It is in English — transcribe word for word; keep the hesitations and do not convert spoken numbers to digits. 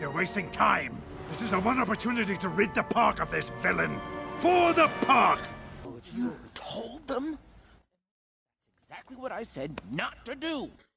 You're wasting time. This is the one opportunity to rid the park of this villain. For the park! You told them? That's exactly what I said not to do.